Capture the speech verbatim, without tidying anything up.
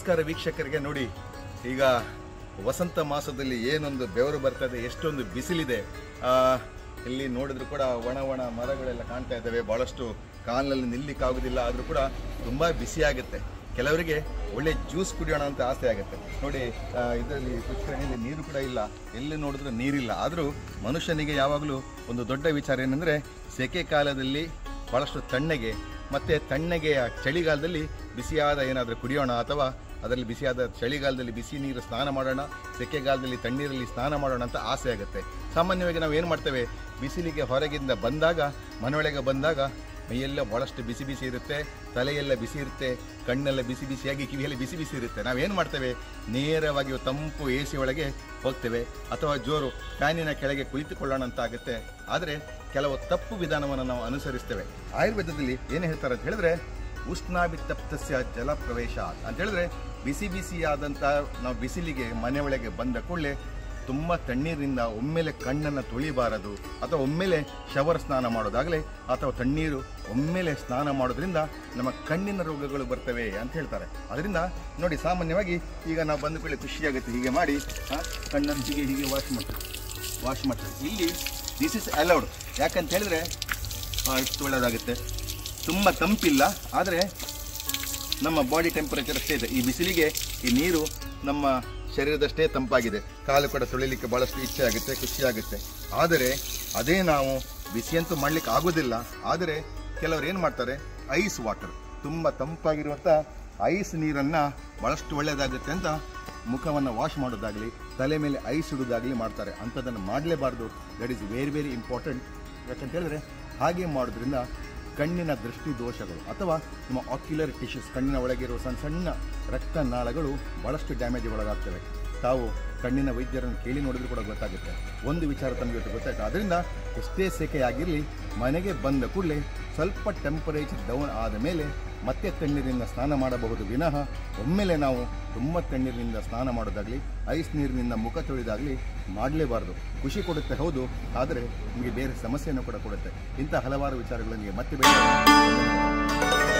ನಮಸ್ಕಾರ ವೀಕ್ಷಕರಿಗೆ. ನೋಡಿ, ಈಗ ವಸಂತ ಮಾಸದಲ್ಲಿ ಏನೊಂದು ಬೆವರು ಬರ್ತದೆ, ಎಷ್ಟೊಂದು ಬಿಸಿಲಿದೆ. ಇಲ್ಲಿ ನೋಡಿದ್ರು ಕೂಡ ಒಣ ಒಣ ಮರಗಳೆಲ್ಲ ಕಾಣ್ತಾ ಇದ್ದಾವೆ. ಭಾಳಷ್ಟು ಕಾಲಿನಲ್ಲಿ ನಿಲ್ಲಿಕ್ಕಾಗೋದಿಲ್ಲ, ಆದರೂ ಕೂಡ ತುಂಬ ಬಿಸಿಯಾಗುತ್ತೆ. ಕೆಲವರಿಗೆ ಒಳ್ಳೆ ಜ್ಯೂಸ್ ಕುಡಿಯೋಣ ಅಂತ ಆಸೆ ಆಗುತ್ತೆ. ನೋಡಿ, ಇದರಲ್ಲಿ ಪುಷ್ಕರಣಿಯಲ್ಲಿ ನೀರು ಕೂಡ ಇಲ್ಲ, ಎಲ್ಲಿ ನೋಡಿದ್ರೂ ನೀರಿಲ್ಲ. ಆದರೂ ಮನುಷ್ಯನಿಗೆ ಯಾವಾಗಲೂ ಒಂದು ದೊಡ್ಡ ವಿಚಾರ ಏನಂದರೆ, ಸೆಕೆ ಕಾಲದಲ್ಲಿ ಭಾಳಷ್ಟು ತಣ್ಣಗೆ ಮತ್ತು ತಣ್ಣಗೆಯ ಚಳಿಗಾಲದಲ್ಲಿ ಬಿಸಿಯಾದ ಏನಾದರೂ ಕುಡಿಯೋಣ, ಅಥವಾ ಅದರಲ್ಲಿ ಬಿಸಿಯಾದ ಚಳಿಗಾಲದಲ್ಲಿ ಬಿಸಿ ನೀರು ಸ್ನಾನ ಮಾಡೋಣ, ಸೆಕೆಗಾಲದಲ್ಲಿ ತಣ್ಣೀರಲ್ಲಿ ಸ್ನಾನ ಮಾಡೋಣ ಅಂತ ಆಸೆ ಆಗುತ್ತೆ. ಸಾಮಾನ್ಯವಾಗಿ ನಾವು ಏನು ಮಾಡ್ತೇವೆ, ಬಿಸಿಲಿಗೆ ಹೊರಗಿಂದ ಬಂದಾಗ, ಮನೆಯೊಳಗೆ ಬಂದಾಗ ಮೈಯೆಲ್ಲ ಭಾಳಷ್ಟು ಬಿಸಿ ಬಿಸಿ ಇರುತ್ತೆ, ತಲೆಯೆಲ್ಲ ಬಿಸಿ ಇರುತ್ತೆ, ಕಣ್ಣೆಲ್ಲ ಬಿಸಿ ಬಿಸಿಯಾಗಿ, ಕಿವಿಯಲ್ಲಿ ಬಿಸಿ ಬಿಸಿ ಇರುತ್ತೆ. ನಾವೇನು ಮಾಡ್ತೇವೆ, ನೇರವಾಗಿ ತಂಪು ಎ ಸಿ ಒಳಗೆ ಹೋಗ್ತೇವೆ, ಅಥವಾ ಜೋರು ಫ್ಯಾನಿನ ಕೆಳಗೆ ಕುಳಿತುಕೊಳ್ಳೋಣ ಅಂತ ಆಗುತ್ತೆ. ಆದರೆ ಕೆಲವು ತಪ್ಪು ವಿಧಾನವನ್ನು ನಾವು ಅನುಸರಿಸ್ತೇವೆ. ಆಯುರ್ವೇದದಲ್ಲಿ ಏನು ಹೇಳ್ತಾರೆ ಅಂತ ಹೇಳಿದ್ರೆ, ಉಷ್ಣಾಭಿತಪ್ತಸ್ಯ ಜಲ ಪ್ರವೇಶ ಅಂತ ಹೇಳಿದ್ರೆ, ಬಿಸಿ ಬಿಸಿಯಾದಂಥ ನಾವು ಬಿಸಿಲಿಗೆ ಮನೆಯೊಳಗೆ ಬಂದ ಕೂಡಲೇ ತುಂಬ ತಣ್ಣೀರಿನಿಂದ ಒಮ್ಮೆಲೆ ಕಣ್ಣನ್ನು ತೊಳಿಬಾರದು, ಅಥವಾ ಒಮ್ಮೆಲೆ ಶವರ್ ಸ್ನಾನ ಮಾಡೋದಾಗಲೇ, ಅಥವಾ ತಣ್ಣೀರು ಒಮ್ಮೆಲೆ ಸ್ನಾನ ಮಾಡೋದ್ರಿಂದ ನಮ್ಮ ಕಣ್ಣಿನ ರೋಗಗಳು ಬರ್ತವೆ ಅಂತ ಹೇಳ್ತಾರೆ. ಅದರಿಂದ ನೋಡಿ, ಸಾಮಾನ್ಯವಾಗಿ ಈಗ ನಾವು ಬಂದ ಕೂಡಲೇ ಖುಷಿಯಾಗುತ್ತೆ, ಹೀಗೆ ಮಾಡಿ ಕಣ್ಣನ್ನು ಹೀಗೆ ಹೀಗೆ ವಾಶ್ ಮಾಡ್ತೀವಿ ವಾಶ್ ಮಾಡ್ತೀವಿ ಇಲ್ಲಿ ದಿಸ್ ಇಸ್ ಅಲೌಡ್. ಯಾಕಂತ ಹೇಳಿದ್ರೆ ಎಷ್ಟು ಒಳ್ಳೆಯದಾಗುತ್ತೆ, ತುಂಬ ತಂಪಿಲ್ಲ, ಆದರೆ ನಮ್ಮ ಬಾಡಿ ಟೆಂಪರೇಚರ್ ಅಷ್ಟೇ ಇದೆ. ಈ ಬಿಸಿಲಿಗೆ ಈ ನೀರು ನಮ್ಮ ಶರೀರದಷ್ಟೇ ತಂಪಾಗಿದೆ. ಕಾಲು ಕೂಡ ತೊಳಿಲಿಕ್ಕೆ ಭಾಳಷ್ಟು ಇಚ್ಛೆ ಆಗುತ್ತೆ, ಖುಷಿಯಾಗುತ್ತೆ. ಆದರೆ ಅದೇ ನಾವು ಬಿಸಿಯಂತೂ ಮಾಡಲಿಕ್ಕೆ ಆಗೋದಿಲ್ಲ. ಆದರೆ ಕೆಲವರು ಏನು ಮಾಡ್ತಾರೆ, ಐಸ್ ವಾಟರ್, ತುಂಬ ತಂಪಾಗಿರುವಂಥ ಐಸ್ ನೀರನ್ನು ಭಾಳಷ್ಟು ಒಳ್ಳೆಯದಾಗುತ್ತೆ ಅಂತ ಮುಖವನ್ನು ವಾಶ್ ಮಾಡೋದಾಗಲಿ, ತಲೆ ಮೇಲೆ ಐಸ್ ಇಡೋದಾಗಲಿ ಮಾಡ್ತಾರೆ. ಅಂಥದ್ದನ್ನು ಮಾಡಲೇಬಾರ್ದು. That is very very important. ಯಾಕಂತ ಹೇಳಿದ್ರೆ ಹಾಗೆ ಮಾಡೋದ್ರಿಂದ ಕಣ್ಣಿನ ದೃಷ್ಟಿ ದೋಷಗಳು ಅಥವಾ ನಮ್ಮ ಆಕ್ಯುಲರ್ ಟಿಶ್ಯೂಸ್, ಕಣ್ಣಿನ ಒಳಗಿರುವ ಸಣ್ಣ ಸಣ್ಣ ರಕ್ತನಾಳಗಳು ಭಾಳಷ್ಟು ಡ್ಯಾಮೇಜ್ ಒಳಗಾಗ್ತವೆ. ತಾವು ಕಣ್ಣಿನ ವೈದ್ಯರನ್ನು ಕೇಳಿ ನೋಡಿದ್ರು ಕೂಡ ಗೊತ್ತಾಗುತ್ತೆ. ಒಂದು ವಿಚಾರ ತಮಗೆ ಗೊತ್ತಾಯ್ತು. ಅದರಿಂದ ಎಷ್ಟೇ ಸೆಕೆಯಾಗಿರಲಿ, ಮನೆಗೆ ಬಂದ ಕೂಡಲೇ ಸ್ವಲ್ಪ ಟೆಂಪರೇಚರ್ ಡೌನ್ ಆದ ಮೇಲೆ ಮತ್ತೆ ತಣ್ಣೀರಿನಿಂದ ಸ್ನಾನ ಮಾಡಬಹುದು ವಿನಃ ಒಮ್ಮೆಲೆ ನಾವು ತುಂಬ ತಣ್ಣೀರಿನಿಂದ ಸ್ನಾನ ಮಾಡೋದಾಗಲಿ, ಐಸ್ ನೀರಿನಿಂದ ಮುಖ ತೊಳೆದಾಗಲಿ ಮಾಡಲೇಬಾರ್ದು. ಖುಷಿ ಕೊಡುತ್ತೆ ಹೌದು, ಆದರೆ ನಿಮಗೆ ಬೇರೆ ಸಮಸ್ಯೆಯನ್ನು ಕೂಡ ಕೊಡುತ್ತೆ. ಇಂಥ ಹಲವಾರು ವಿಚಾರಗಳನ್ನು ಮತ್ತೆ ಬೇರೆ